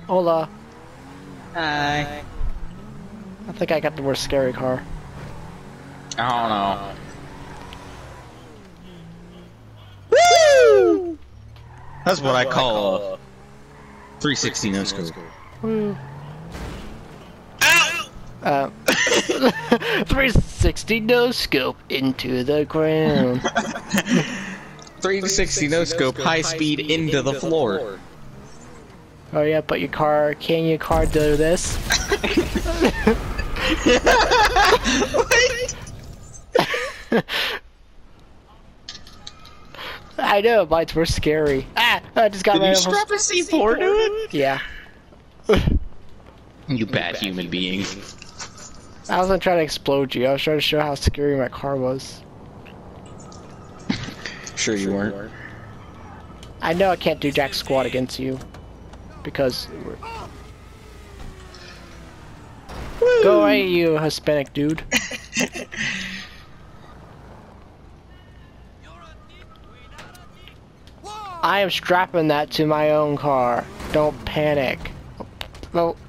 Hola. Hi. I think I got the worst scary car. I don't know. Woo! That's what I call a 360 no scope. Woo. Ow! 360 no scope into the ground. 360 no scope, high speed into the floor. Oh yeah, but can your car do this? What? I know, mine's were scary. Ah! I just got Did my you own. strap a C4 to it? Yeah. You bad human being. I wasn't trying to explode you, I was trying to show how scary my car was. Sure you weren't. I know I can't do jack squat against you. Because... Go away, you Hispanic dude. I am strapping that to my own car. Don't panic. Well,